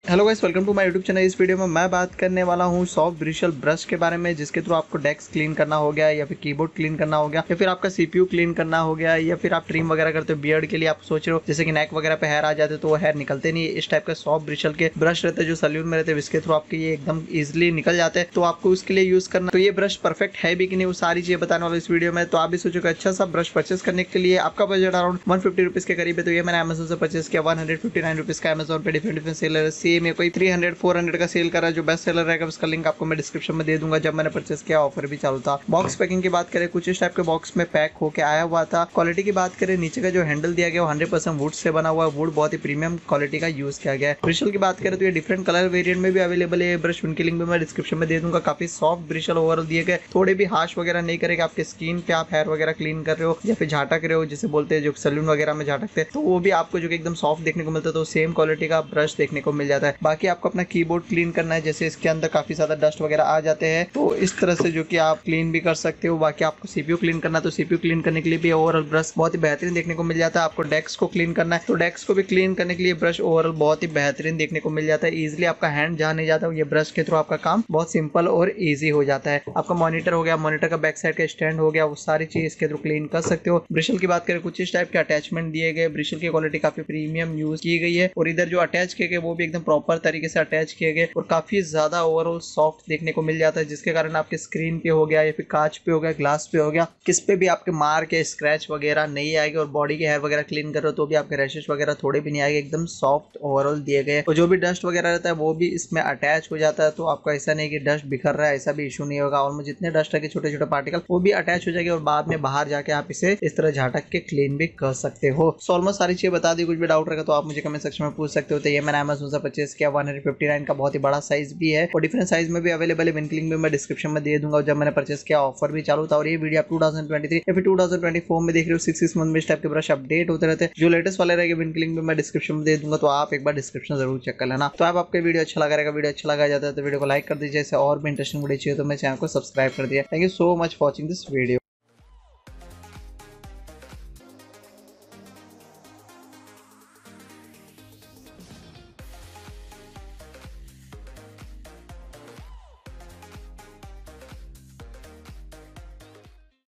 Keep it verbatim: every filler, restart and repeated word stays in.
Hello guys, welcome to my YouTube channel. इस video में मैं बात करने वाला हूँ सॉफ्ट ब्रिशल ब्रश के बारे में, जिसके थ्रू आपको डेस्क क्लीन करना हो गया या फिर कीबोर्ड क्लीन करना हो गया या फिर आपका सीपीयू क्लीन करना हो गया या फिर आप ट्रिम वगैरह करते हो बियर्ड के लिए। आप सोच रहे हो जैसे कि नेक वगैरह पे हेयर आ जाते तो वो हेयर निकलते नहीं, इस टाइप का सॉफ्ट ब्रिशल के ब्रश रहते हैं जो सैलून में रहते हैं, इसके थ्रू आपके ये एकदम ईजिली निकल जाते हैं। तो आपको उसके लिए यूज करना, तो ये ब्रश परफेक्ट है भी कि नहीं, वो सारी चीजें बताने वाला इस वीडियो में। तो आप भी सोचो कि अच्छा सा ब्रश परचेस करने के लिए आपका budget around one fifty rupees के करीब है, तो ये मैंने अमेजोन से परचेस किया। One hundred fifty nine rupees का अमेजोन पे डिफरेंट डिफरेंट सेलर सेम है, कोई थ्री हंड्रेड फोर हंड्रेड का सेल कर रहा है। जो बेस्ट सेलर रहेगा उसका लिंक आपको मैं डिस्क्रिप्शन में दे दूंगा। जब मैंने परचेस किया ऑफर भी चालू था। बॉक्स पैकिंग की बात करें, कुछ इस टाइप के बॉक्स में पैक होकर आया हुआ था। क्वालिटी की बात करें, नीचे का जो हैंडल दिया गया वो हंड्रेड परसेंट वुड से बना हुआ है। वुड बहुत ही प्रीमियम क्वालिटी का यूज किया गया है। ब्रिशल की बात करें तो ये डिफरेंट कलर वेरिएंट में भी अवेलेबल है। ब्रश उनकी लिंक भी मैं डिस्क्रिप्शन में दे दूंगा। काफी सॉफ्ट ब्रिशल ओवरऑल दिए गए, थोड़े भी हाश वगैरह नहीं करेगा आपके स्किन पे। आप हेयर वगैरह क्लीन कर रहे हो या फिर झाटक रहे हो, जिसे बोलते हैं जो सैलून वगैरह में झाटकते हैं, तो वो भी आपको जो एकदम सॉफ्ट देखने को मिलता है। तो सेम क्वालिटी का ब्रश देखने को मिल जाता है। बाकी आपको अपना कीबोर्ड क्लीन करना है, जैसे इसके अंदर काफी ज्यादा डस्ट वगैरह आ जाते हैं, तो इस तरह से जो कि आप क्लीन भी कर सकते हो। बाकी आपको सीपीयू क्लीन करना है तो सीपीयू क्लीन करने के लिए भी ओवरऑल ब्रश बहुत ही बेहतरीन देखने को मिल जाता है। आपको डेस्क को क्लीन करना है तो डेस्क को भी क्लीन करने के लिए ब्रश ओवरऑल बहुत ही बेहतरीन देखने को मिल जाता है। इजिली आपका हैंड जहाँ नहीं जाता, ये ब्रश के थ्रू आपका काम बहुत सिंपल और ईजी हो जाता है। आपका मॉनिटर हो गया, मॉनिटर का बैक साइड का स्टैंड हो गया, वो सारी चीज इसके थ्रू क्लीन कर सकते हो। ब्रिशल की बात करें, कुछ इस टाइप के अटैचमेंट दिए गए। ब्रिशल की क्वालिटी काफी प्रीमियम यूज की गई है और इधर जो अटैच किए गए वो भी एकदम प्रॉपर तरीके से अटैच किए गए और काफी ज्यादा ओवरऑल सॉफ्ट देखने को मिल जाता है, जिसके कारण आपके स्क्रीन पे हो गया या फिर कांच पे हो गया, ग्लास पे हो गया, किस पे भी आपके मार्क या स्क्रैच वगैरह नहीं आएगी। और बॉडी के हेयर वगैरह क्लीन कर रहे हो तो भी आपके रैशेस वगैरह थोड़े भी नहीं आएंगे। एकदम सॉफ्ट ओवरऑल दिए गए और जो भी डस्ट वगैरह रहता है वो भी इसमें अटैच हो जाता है। तो आपको ऐसा नहीं कि डस्ट बिखर रहा है, ऐसा भी इशू नहीं होगा। और जितने डस्ट है छोटे छोटे पार्टिकल वो भी अटैच हो जाएंगे और बाद में बाहर जाके आप इसे इस तरह झटक के क्लीन भी कर सकते हो। सो ऑलमोस्ट सारी चीजें बता दी। कुछ भी डाउट रहेगा तो आप मुझे कमेंट सेक्शन में पूछ सकते हो। तो ये मैंने अमेज़न से परचेस किया। वन हंड्रेड फिफ्टी नाइन का बहुत ही बड़ा साइज भी है और डिफरेंट साइज में भी अवेलेबल है। लिंक भी मैं डिस्क्रिप्शन में दे दूंगा। जब मैंने परचेस किया ऑफर भी चालू था। और ये वीडियो आप टू थाउजेंड ट्वेंटी थ्री या फिर टू थाउजेंड ट्वेंटी फोर में देख रहे हो। सिक्स सिक्स मंथ में इस टाइप के ब्रश अपडेट होते रहते हैं। जो लेटेस्ट वाले रहेंगे लिंक भी मैं डिस्क्रिप्शन में दे दूंगा, तो आप एक बार डिस्क्रिप्शन जरूर चेक कर लेना। तो आप आपके वीडियो अच्छा लगा रहेगा, वीडियो अच्छा लगा जाता है तो वीडियो को लाइक कर दीजिए। और भी इंटरेस्टिंग वीडियो चाहिए तो मैं चैनल को सब्सक्राइब कर दिया। Thank you so much for watching this video.